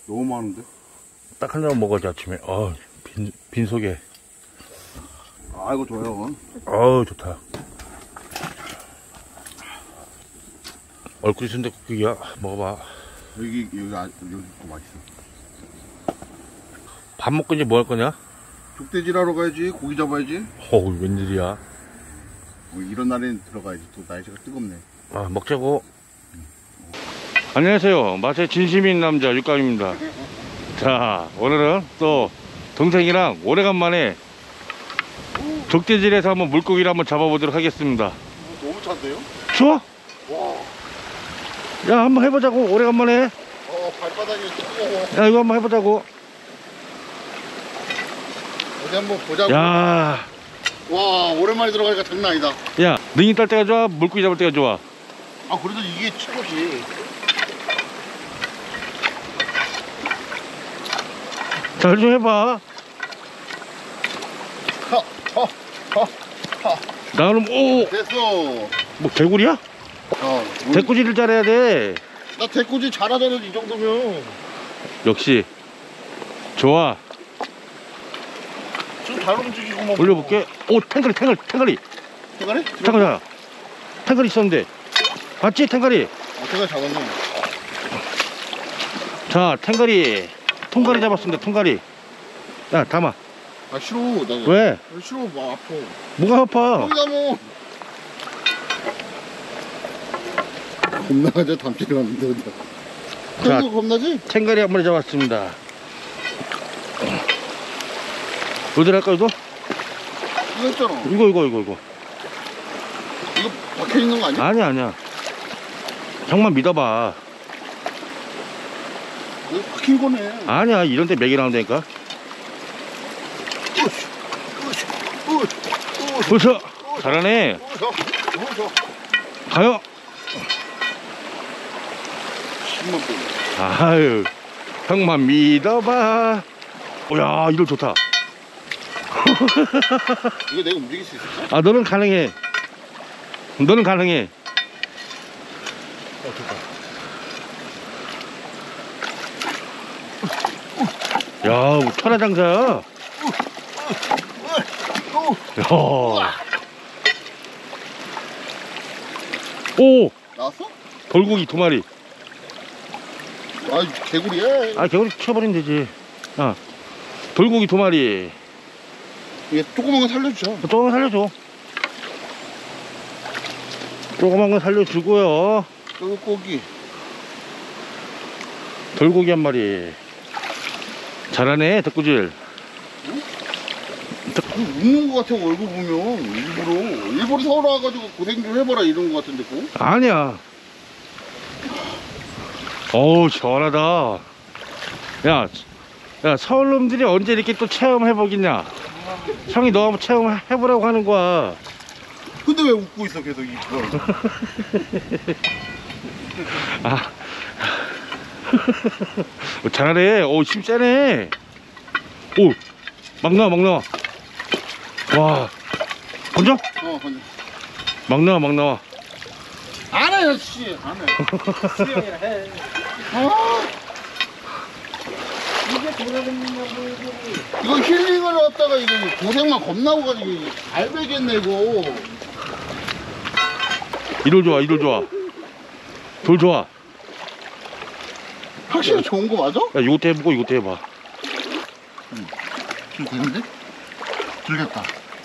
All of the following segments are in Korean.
너무 많은데? 딱 한 잔 먹어야지 아침에. 빈속에. 아, 이거 좋아요. 좋다. 얼굴이 순댓국이야. 먹어봐. 여기 거 맛있어. 밥 먹고 이제 뭐 할 거냐? 족대질하러 가야지. 고기 잡아야지. 웬일이야. 이런 날엔 들어가야지. 또 날씨가 뜨겁네. 먹자고. 안녕하세요. 맛의 진심인 남자 육감입니다. 자, 오늘은 또 동생이랑 오래간만에 족대질에서 한번 물고기를 한번 잡아보도록 하겠습니다. 너무 찬데요? 추워? 와. 야, 한번 해보자고. 오래간만에. 발바닥이 뜨거워. 야, 이거 한번 해보자고. 어디 한번 보자고. 야, 와, 오랜만에 들어가니까 장난 아니다. 야, 능이 딸 때가 좋아? 물고기 잡을 때가 좋아? 그래도 이게 최고지. 잘 좀 해봐. 나 그럼 됐어. 뭐 개구리야? 대꾸질을 잘해야 돼. 나 대꾸질 잘하잖아. 이 정도면. 역시 좋아. 좀 잘 움직이고 뭐. 올려볼게. 탱가리. 탱가리? 잠깐만. 탱가리 있었는데. 봤지? 탱가리. 탱가리 잡았네. 자, 탱가리. 통가리 잡았습니다. 통가리. 야, 담아. 싫어. 나 왜? 싫어. 아파. 뭐가 아파? 거기다 뭐. 겁나가지고 담지를 않는데. 자, 겁나지? 탱가리 한 마리 잡았습니다. 어디 할까 이거? 이거 있잖아. 이거. 이거 박혀있는 거 아니야? 아니야. 형만 믿어봐. 이거 박힌 거네. 아니야, 이런 데 맥이 나온다니까. 으쌰. 잘하네. 가요. 10만 번. 아유, 형만 믿어봐. 야, 이럴 좋다. 이거 내가 움직일 수 있을까? 너는 가능해. 야, 천하장사야. 야. 나왔어? 돌고기 2마리. 개구리야. 개구리 치워버리면 되지. 돌고기 2마리. 얘 조그만 거 살려주자. 조금만 살려줘. 조그만 거 살려주고요. 돌고기. 돌고기 1마리. 잘하네, 덕구질. 웃는 거 같아. 얼굴 보면 일부러 서울 와가지고 고생 좀 해봐라 이런 거 같은데 꼭? 아니야. 시원하다. 야, 서울 놈들이 언제 이렇게 또 체험해보겠냐. 형이 너 한번 체험해보라고 하는 거야. 근데 왜 웃고 있어 계속 이거? 잘하네. 힘 세네. 막 나와. 와, 건져? 건져. 막 나와. 안 해요, 씨. 안 해. 수영이라 해. 이게 돌아다니냐고. 이거 힐링을 했다가 이거 고생만 겁나고 가지고 알배겠네 이거. 이럴 좋아. 돌 좋아. 확실히 좋은 거 맞아? 야, 이것도 해보고 이것도 해봐. 좀 되는데? 들겠다.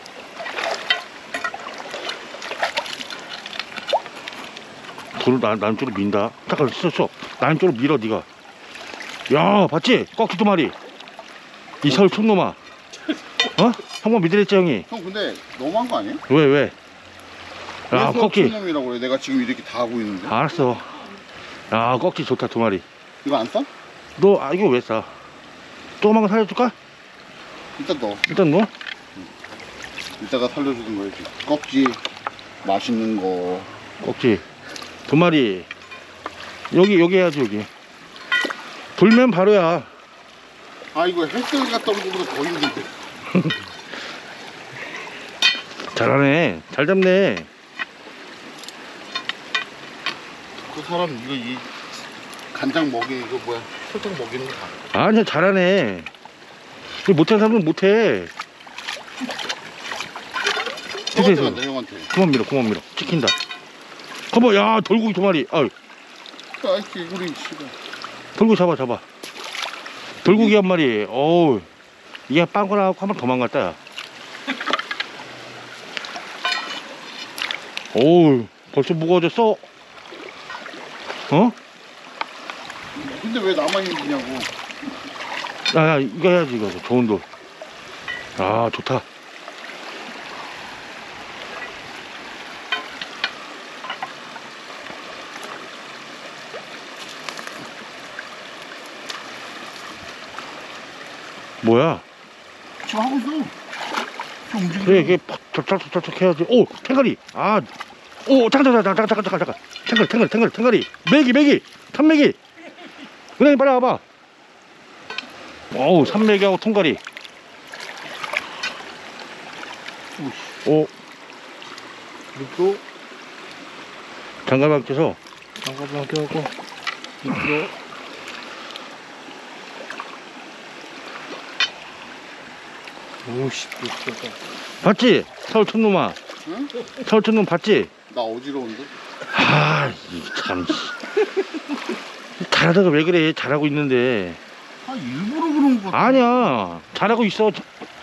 돌을 남쪽으로 민다. 잠깐 써. 남쪽으로 밀어 네가. 야, 봤지? 꺾기 2마리. 이 서울 촌놈아. 형만 믿으랬지 형이. 형 근데 너무한 거 아니야? 왜? 야, 꺾기. 촌놈이라고 그래. 내가 지금 이렇게 다 하고 있는데. 알았어. 야, 꺾기 좋다 2마리. 이거 안 싸? 이거 왜 싸? 조그만 거 살려줄까? 일단 넣어. 이따가 살려주는 거야지. 껍질 맛있는 거. 꺾지 2마리. 여기 해야지. 여기 돌면 바로야. 이거 헬스 갔다 오는 것보다 더 힘든데. 잘하네. 잘 잡네. 그 사람 이거 이 간장 먹이 이거 뭐야? 설탕 먹이는 거 다. 아니야, 잘하네. 못하는 사람은 못해. 형한테 간다, 형한테. 그만 밀어, 그만 밀어. 찍힌다. 커버, 야, 돌고기 2마리. 아유, 아이, 개구리, 씨발. 돌고기 잡아. 돌고기 1마리. 어우, 이게 빵꾸나고 한 번 도망갔다. 야. 어우, 벌써 무거워졌어. 어? 근데 왜 나만 힘드냐고. 야, 이거 해야지, 이거. 좋은 돌. 아, 좋다. 뭐야? 지금 하고 있어. 지금 움직이고. 그래, 이게 척척척척 해야지. 오, 탱가리. 아, 오, 잠깐. 탱가리. 메기. 삼메기. 은행이 빨리 와봐. 어우, 삼메기하고 통가리. 오, 또 장갑 껴서. 장갑을 껴갖고 이거 오씨 미쳤다. 봤지? 서울 촌놈아. 응? 서울 촌놈 봤지? 나 어지러운데? 아, 참. 잘하다가 왜 그래? 잘하고 있는데. 아 일부러 그런 거. 아니야, 잘하고 있어.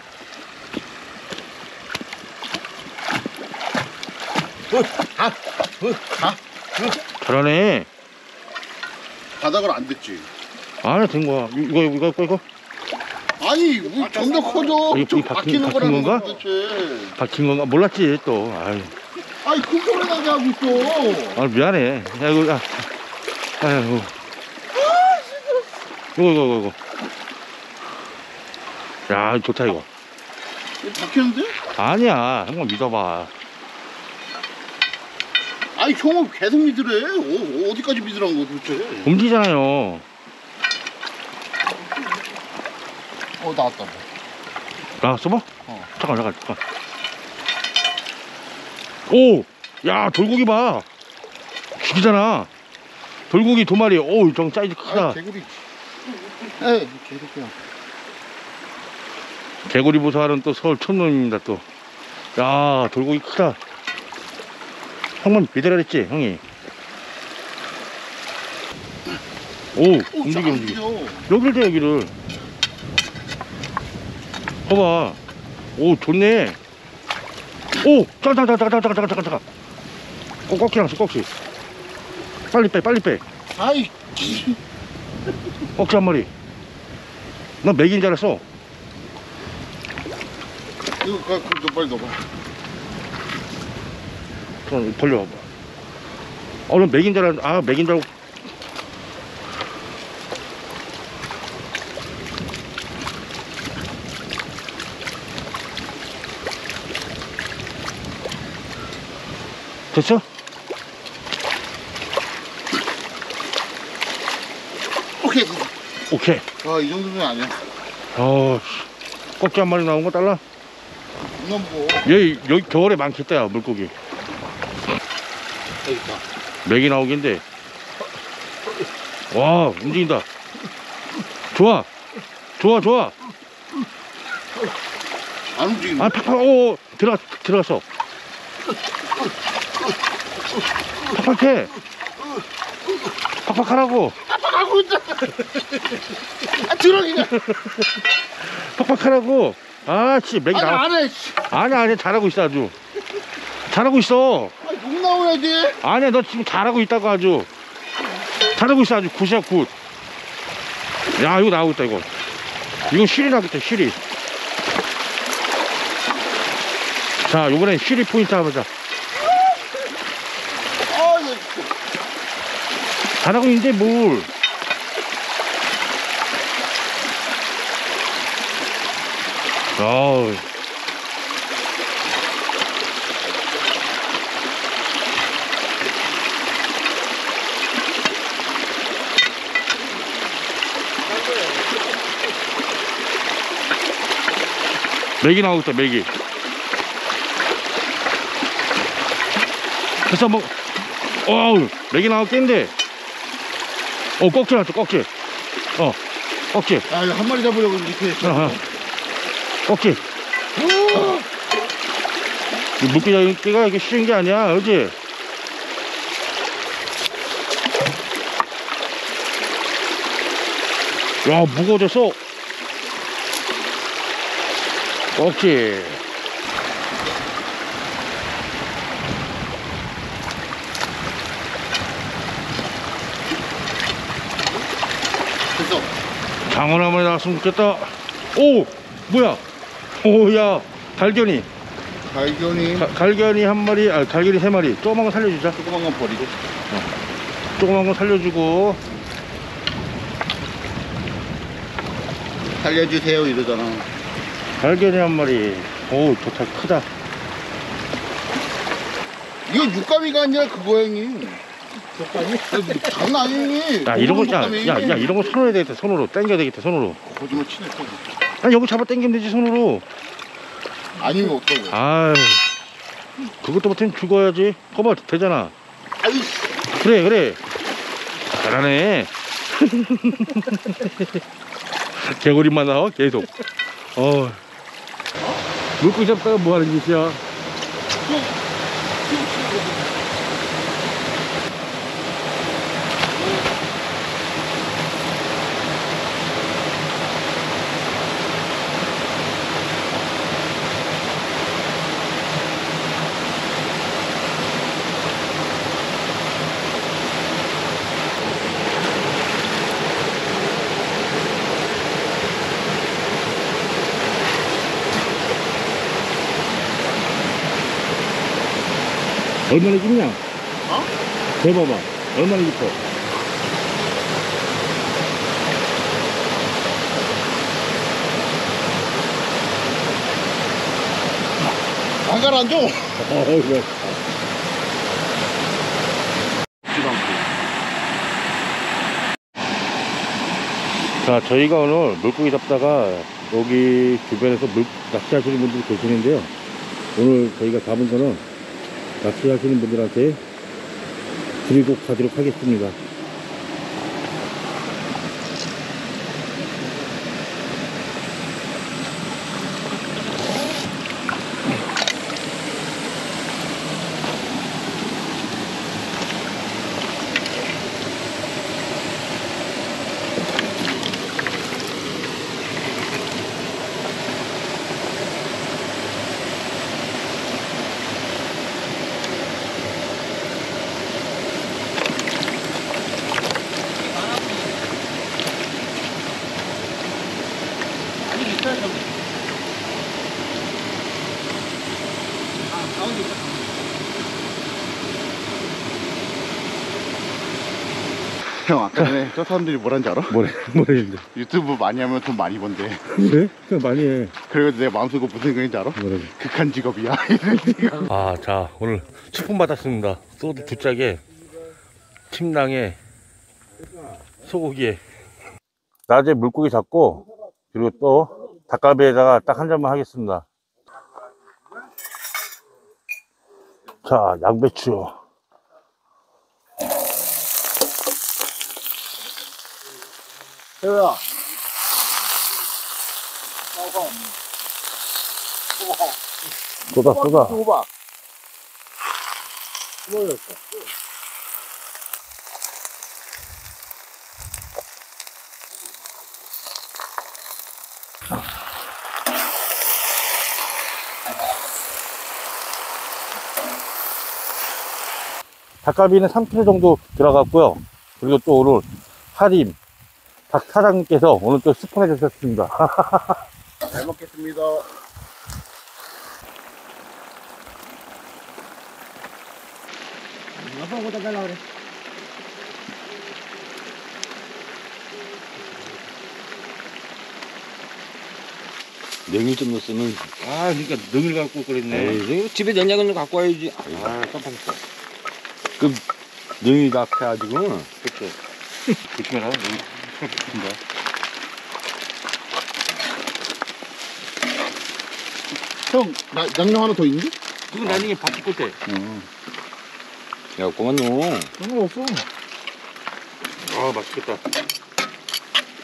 잘하네. 바닥을 안 댔지. 아, 된 거야. 이거. 아니 뭐 점점 커져. 이게 좀 박힌 바뀌는 거라는 건가? 도대체. 박힌 건가? 몰랐지, 또. 아유. 아니 큰 소리 나게 하고 있어. 아, 미안해. 야, 이거, 아유. 이거. 야, 좋다, 이거. 이거 바뀌는데? 아니야, 형만 믿어봐. 아니 형은 계속 믿으래. 어디까지 믿으라는 거야 도대체. 움직이잖아요. 나왔다. 나왔어, 뭐? 어. 잠깐. 오! 야, 돌고기 봐. 죽이잖아. 돌고기 2마리. 오, 좀 사이즈 크다. 아 개구리. 에이 개구리야. 개구리 보사하는 또 서울 촌놈입니다, 또. 야, 돌고기 크다. 형만 믿으라 그랬지, 형이. 오, 움직여. 여기를 대, 여기를. 봐봐. 오, 좋네. 오, 잠깐. 꺾기 났어, 꺾기. 빨리 빼. 아이. 꺾기 1마리. 난 맥인 줄 알았어. 이거 그거 빨리 넣어봐. 그럼 벌려봐. 난 맥인 줄 알았는데, 맥인 줄 알고. 됐어? 오케이. 이 정도면 아니야. 꺾기 1마리 나온 거 달라? 이건 뭐. 여기 겨울에 많겠다, 야, 물고기. 여기 있다. 맥이 나오긴데. 와, 움직인다. 좋아. 안 움직이네. 아, 팍팍, 오, 들어갔어. 팍팍해. 팍팍하라고. 하고 있다. 들어가냐. 팍팍하라고. 씨, 맥이 나와. 안 해. 아니야, 잘하고 있어, 아주. 잘하고 있어. 욕 나오야지. 아니야, 너 지금 잘하고 있다고 아주. 잘하고 있어, 아주. 굿이야, 굿. 야, 이거 나오고 있다, 이거. 이거 실이 나겠다, 실이. 자, 요번엔 실이 포인트 하자. 잘하고 있는데, 뭘. 어우. 맥이 나오고 있다, 맥이. 그래서 뭐, 어우, 맥이 나오겠는데. 꺾지 났어, 꺾지. 꺾지. 아, 이거 한 마리 잡으려고 이렇게 했어. 꺾지. 물고기 잡기가 이렇게 쉬운 게 아니야, 그렇지? 야, 무거워졌어. 꺾지. 됐어. 장어 한 마리 나왔으면 좋겠다. 오, 뭐야? 오, 야, 갈견이. 갈견이 한 마리, 갈견이 세 마리. 조그만 거 살려주자. 조그만 건 버리고. 조그만 거 살려주고. 살려주세요 이러잖아. 갈견이 한 마리. 오, 좋다. 크다. 이거 육감이가 아니라 그거 형님. 육감이? 장난 아니니. 야, 이런 거, 야, 이런 거 손으로 해야 되겠다. 손으로. 당겨야 되겠다. 손으로. 거짓말 치네. 아니, 여기 잡아 당기면 되지, 손으로. 아니면 어떡해. 아유, 그것도 못하면 죽어야지. 거봐, 되잖아. 아유. 그래. 잘하네. 개구리만 나와, 계속. 물고기 잡다가 뭐 하는 짓이야? 얼마나 깊냐? 대봐봐. 얼마나 깊어? 안 가라앉아. 그래. 자, 저희가 오늘 물고기 잡다가 여기 주변에서 낚시하시는 분들이 계시는데요. 오늘 저희가 잡은 거는 낚시하시는 분들한테 드리고 가도록 하겠습니다. 형 아까 전에 저 사람들이 뭐라는지 알아? 뭐래 했는데? 유튜브 많이 하면 돈 많이 번대. 그래? 그냥 많이 해. 그래가지고 내 마음속에 무슨 생각인지 알아? 뭐래? 극한 직업이야. 아, 자, 오늘 축품 받았습니다. 소주 2짝에 침낭에 소고기에 낮에 물고기 잡고 그리고 또 닭갈비에다가 딱 한 잔만 하겠습니다. 자, 양배추. 태우야. 쏟아. 봐. 닭갈비는 3kg 정도 들어갔고요. 그리고 또 오늘 할인 닭 사장님께서 오늘 또 스폰해 주셨습니다. 잘 먹겠습니다. 냉이 좀 넣었으면. 아, 그러니까 능을 갖고 그랬네. 에이, 집에 냉장고는 갖고 와야지. 아, 깜빡했어. 그 냉이 낙해가지고. 그렇죠. 조심해라. 여기 손 붙인다. 형, 양념 하나 더 있니? 그건 나중에 밥 짓고 때. 야, 그만 넣어. 상관없어. 아, 맛있겠다.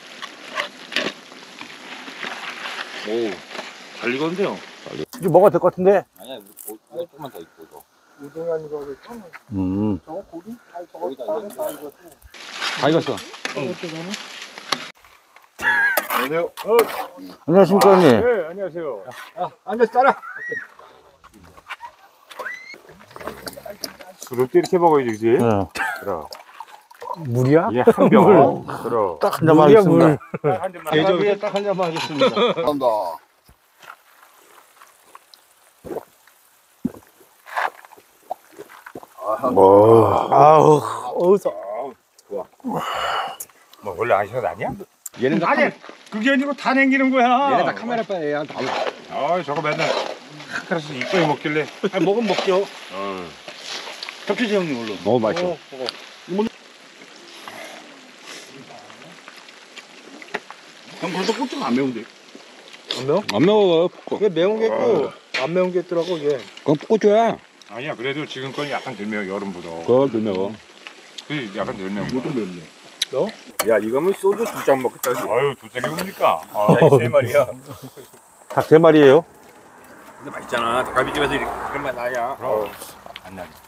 잘 익었는데요. 이제 먹어도 될 것 같은데? 아니야, 우리 조금만 더 있고 더. 우동한 거를 처음 저거 고기? 아니 저거 거기다 다른 이제. 다 익었어. 다 익었어. 안녕하세요. 안녕하십니까, 형님. 네, 안녕하세요. 앉아서 따라. 술을 또 이렇게 먹어야지, 그지? 네. 그럼. 물이야? 이게 한 병. 그럼. 딱 한 잔만 하겠습니다. 한 잔만. 대접에 딱 한 잔만 하겠습니다. 감사합니다. 아우. 뭐 원래 아시는 아니야? 얘는 다, 아니, 그게 아니고 다 남기는 거야. 얘는 다 카메라 빠야 다. 아, 저거 맨날 그래서 이거에 먹길래. 아니, 먹으면 먹죠. 접시지, 형님, 얼른. 너무 맛있어. 형, 벌써 고추가 안 매운데. 안 매워. 이게 매운 게 있고 안 매운 게 있더라고 이게. 그건 풋고추야. 아니야, 그래도 지금 건 약간 덜 매워, 여름보다. 그거 덜 매워. 그 약간 덜 매운 거. 맵네. 야, 이거면 소주 2잔 먹겠다. 아유, 2잔이 뭡니까? 아, 세 마리야. 닭 3마리예요 근데 맛있잖아. 닭갈비집에서 이렇게 그런 맛 나야. 그럼. 안 나지.